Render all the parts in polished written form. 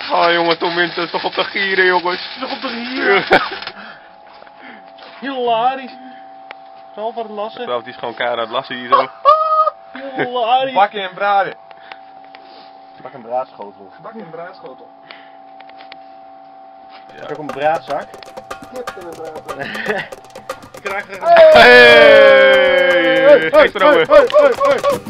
Ah jongens, Tom Winter is toch op de gieren jongens. Nog op de gieren. Hilarisch. Zal van het lassen. Terwijl die is gewoon keihard aan het lassen hier zo. Hilarisch. Bakken en braden. Pak een braadschotel. Bakken en braadschotel. Ik heb ook een braadzak. Ik krijg er Hey! Geef er nou weer.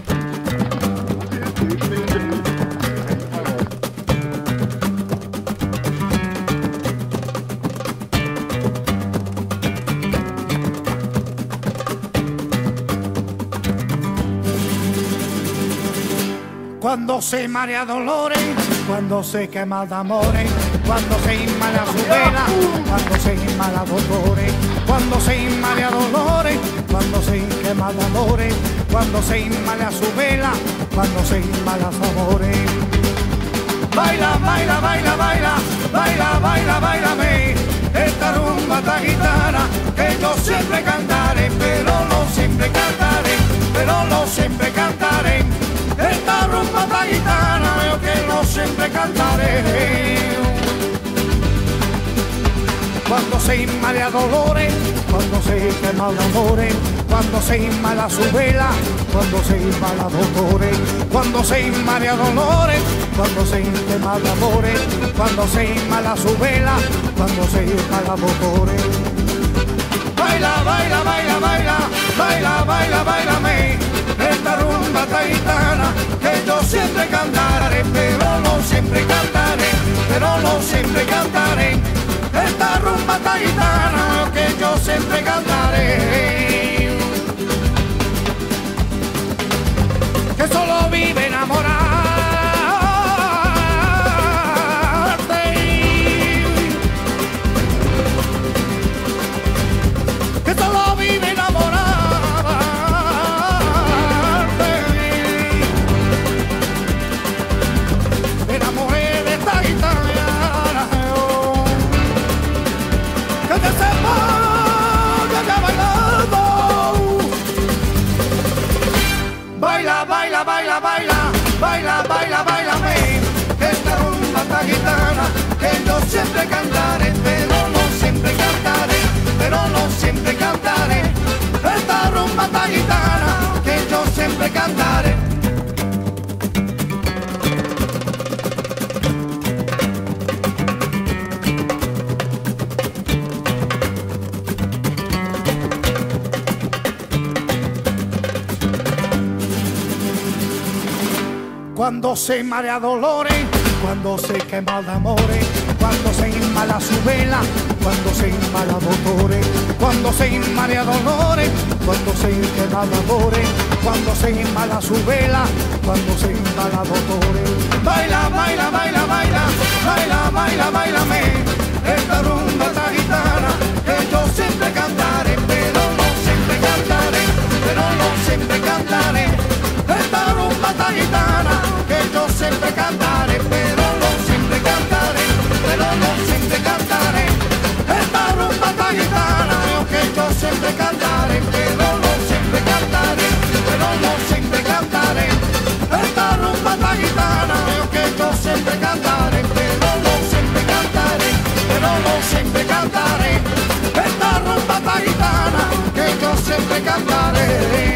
Cuando se marea dolores, cuando se quema de amores, cuando se inmala su vela, cuando se inmala dolores, cuando se inmala dolores, cuando se quema de amores, cuando se inmala su vela, cuando se inmala amores. Baila, baila, baila, baila, baila, baila, bailame, esta rumba tan gitana que yo siempre cantaré, pero no siempre cantaré, pero no siempre cantaré. Esta rumba tan gitana yo que no siempre cantaré. Cuando se inmala dolores, cuando se quema de amores, cuando se inmala su vela, cuando se inmala dolores, cuando se inmala dolores, cuando se quema de amores, cuando se inmala su vela, cuando se inmala dolores. Baila, baila, baila, baila, baila, baila, bailame, esta rumba tan gitana que yo siempre cantaré, pero no siempre cantaré, pero no siempre cantaré. Esta rumba tan gitana que yo siempre cantaré. Que solo vive enamorarte, que solo vive enamorarte. Me enamoré de esta gitana, que te sepa que ya bailando. Baila, baila, baila, baila, baila, baila, bailame, esta rumba tan gitana que yo siempre cantaré, pero no siempre cantaré, pero no siempre cantaré. Esta rumba tan gitana que yo siempre cantaré. Cuando se marea dolores, cuando se quema de amores, cuando se inmala su vela, cuando se inmala dolores, cuando se inmala dolores, cuando se quema de amores, cuando se inmala su vela, cuando se inmala dolores. Baila, baila, baila, baila, baila, baila, bailame, esta rumba tan gitana que yo siempre cantaré, pero no siempre cantaré, pero no siempre cantaré. Esta rumba tan gitana que yo siempre cantaré, pero no siempre cantaré, pero no siempre cantaré. Esta rumba tan gitana que yo siempre cantaré, pero no siempre cantaré, pero no siempre cantaré. Esta rumba tan gitana que yo siempre cantaré, pero no siempre cantaré, pero no siempre cantaré. Esta rumba tan gitana que yo siempre cantaré.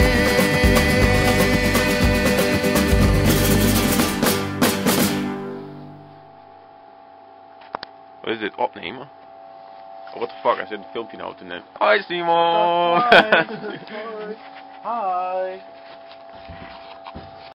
Wat is dit? Opnemen? Oh, what the fuck, hij zit een filmpje nou te nemen. Hoi Simon! Hi. Hi.